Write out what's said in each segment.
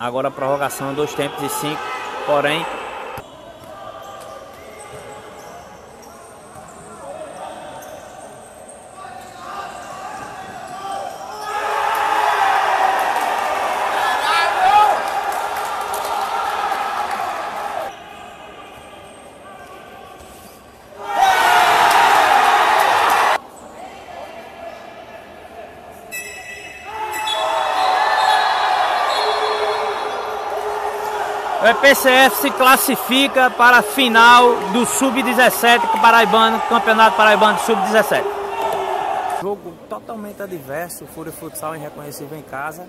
Agora a prorrogação, 2 tempos e 5, porém... O EPCF se classifica para a final do Sub-17 paraibano, Campeonato Paraibano de Sub-17. Jogo totalmente adverso, o Fúria Futsal irreconhecível em casa.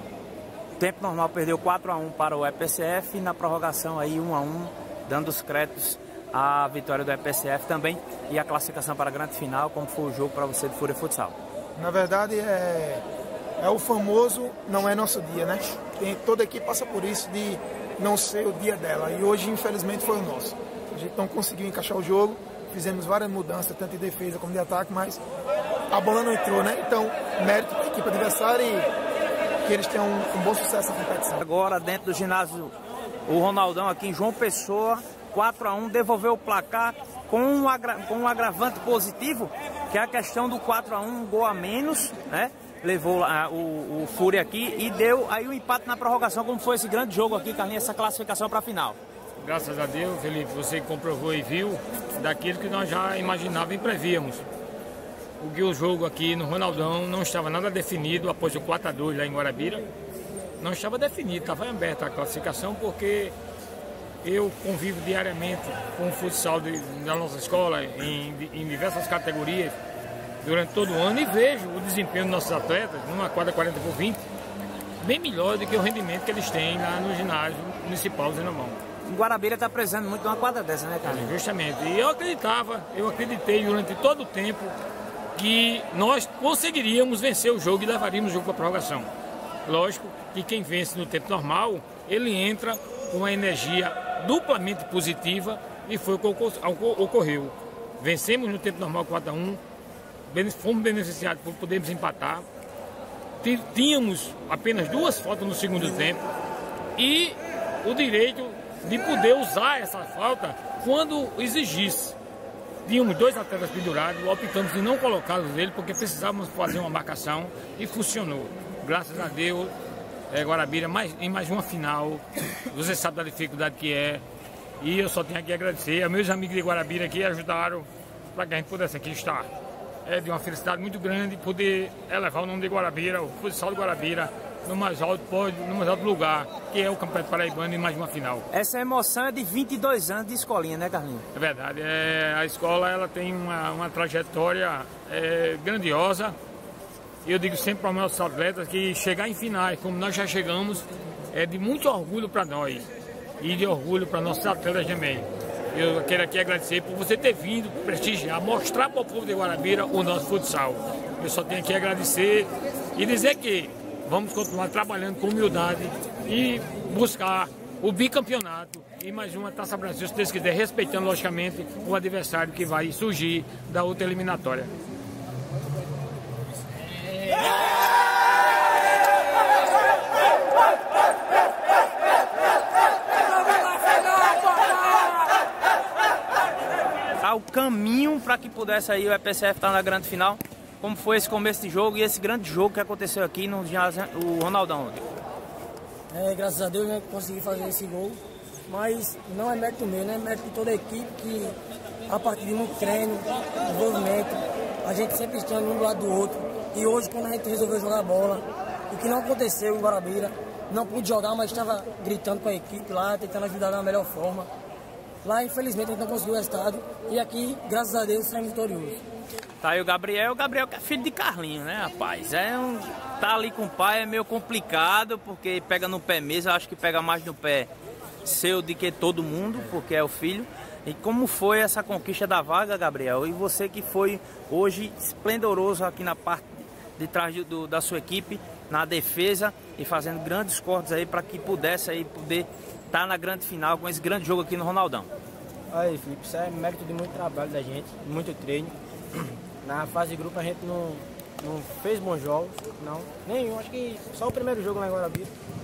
Tempo normal perdeu 4 a 1 para o EPCF e na prorrogação aí 1 a 1, dando os créditos à vitória do EPCF também e a classificação para a grande final, como foi o jogo para você do Fúria Futsal. Na verdade é o famoso não é nosso dia, né? Toda equipe passa por isso de não ser o dia dela, e hoje infelizmente foi o nosso. A gente não conseguiu encaixar o jogo, fizemos várias mudanças, tanto de defesa como de ataque, mas a bola não entrou, né? Então, mérito da equipe adversária e que eles tenham um bom sucesso na competição. Agora, dentro do ginásio, o Ronaldão aqui em João Pessoa, 4 a 1, devolveu o placar com um agravante positivo, que é a questão do 4 a 1, um gol a menos, né? Levou o Fúria aqui e deu aí o empate na prorrogação. Como foi esse grande jogo aqui, Carlinhos, essa classificação para a final? Graças a Deus, Felipe, você comprovou e viu daquilo que nós já imaginávamos e prevíamos. O jogo aqui no Ronaldão não estava nada definido após o 4 a 2 lá em Guarabira. Não estava definido, estava aberta a classificação, porque eu convivo diariamente com o futsal da nossa escola em diversas categorias durante todo o ano e vejo o desempenho dos nossos atletas numa quadra 40 por 20 bem melhor do que o rendimento que eles têm lá no ginásio municipal do Zenomão. Em Guarabira está precisando muito de uma quadra dessa, né, cara? Justamente. E eu acreditei durante todo o tempo que nós conseguiríamos vencer o jogo e levaríamos o jogo para a prorrogação. Lógico que quem vence no tempo normal, ele entra com uma energia duplamente positiva e foi o que ocorreu. Vencemos no tempo normal 4 a 1, fomos beneficiados por podermos empatar. Tínhamos apenas 2 faltas no segundo tempo e o direito de poder usar essa falta quando exigisse. Tínhamos 2 atletas pendurados, optamos em não colocá-los nele porque precisávamos fazer uma marcação e funcionou. Graças a Deus, Guarabira em mais uma final. Você sabe da dificuldade que é. E eu só tenho aqui a agradecer a meus amigos de Guarabira que ajudaram para que a gente pudesse aqui estar. É de uma felicidade muito grande poder elevar o nome de Guarabira, o futsal de Guarabira, no mais alto pódio, no mais alto lugar, que é o Campeonato Paraibano em mais uma final. Essa emoção é de 22 anos de escolinha, né, Carlinhos? É verdade. A escola ela tem uma trajetória grandiosa. Eu digo sempre para os nossos atletas que chegar em finais, como nós já chegamos, é de muito orgulho para nós e de orgulho para nossos atletas também. Eu quero aqui agradecer por você ter vindo prestigiar, mostrar para o povo de Guarabira o nosso futsal. Eu só tenho aqui a agradecer e dizer que vamos continuar trabalhando com humildade e buscar o bicampeonato e mais uma Taça Brasil, se Deus quiser, respeitando logicamente o adversário que vai surgir da outra eliminatória. O caminho para que pudesse aí o EPCF estar na grande final, como foi esse começo de jogo e esse grande jogo que aconteceu aqui no ginásio, o Ronaldão. Graças a Deus, né, consegui fazer esse gol, mas não é mérito meu, né, é mérito de toda a equipe que a partir de muito treino, envolvimento, a gente sempre estando um do lado do outro, e hoje quando a gente resolveu jogar bola, o que não aconteceu em Guarabira, não pude jogar, mas estava gritando com a equipe lá, tentando ajudar da melhor forma. Lá, infelizmente, a gente não conseguiu o resultado. E aqui, graças a Deus, saímos vitoriosos. Tá aí o Gabriel que é filho de Carlinhos, né, rapaz? Tá ali com o pai é meio complicado, porque pega no pé mesmo. Eu acho que pega mais no pé seu do que todo mundo, porque é o filho. E como foi essa conquista da vaga, Gabriel? E você que foi hoje esplendoroso aqui na parte de trás da sua equipe, na defesa e fazendo grandes cortes aí para que pudesse aí poder estar na grande final com esse grande jogo aqui no Ronaldão. Aí, Felipe, isso é mérito de muito trabalho da gente, muito treino. Na fase de grupo a gente não fez bons jogos, não. Nenhum, acho que só o primeiro jogo lá em Guarabira.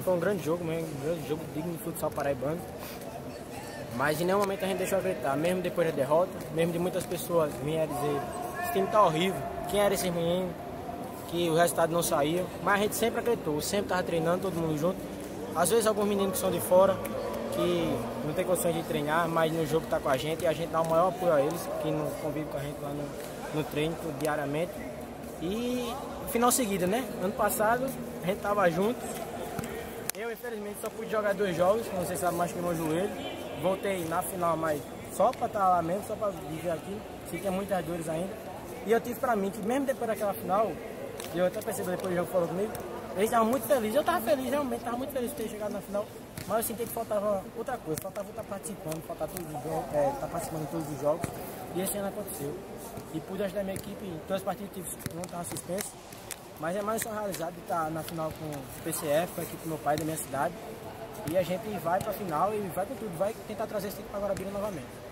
foi um grande jogo mesmo, um grande jogo digno de futsal paraibano. Mas em nenhum momento a gente deixou acreditar, mesmo depois da derrota, mesmo de muitas pessoas vinham dizer esse time tá horrível, quem era esse menino, que o resultado não saía. Mas a gente sempre acreditou, sempre estava treinando, todo mundo junto. Às vezes alguns meninos que são de fora, que não tem condições de treinar, mas no jogo está com a gente e a gente dá o maior apoio a eles, que não convivem com a gente lá no treino diariamente. E final seguida, né? Ano passado a gente estava junto. Eu, infelizmente, só pude jogar 2 jogos, como vocês sabem, machuquei meu joelho. Voltei na final, mas só para estar lá mesmo, só para viver aqui. Senti muitas dores ainda. E eu tive para mim que mesmo depois daquela final, eu até percebi depois do jogo falou comigo, eles estavam muito felizes. Eu estava feliz, realmente, estava muito feliz de ter chegado na final. Mas eu senti que faltava outra coisa, faltava estar participando, faltava estar participando de todos os jogos. E esse ano aconteceu. E pude ajudar a minha equipe em todas as partidas que não estavam suspensas. Mas é mais um realizado de estar na final com o PCF, com a equipe do meu pai da minha cidade. E a gente vai para a final e vai com tudo, vai tentar trazer esse título para Guarabira novamente.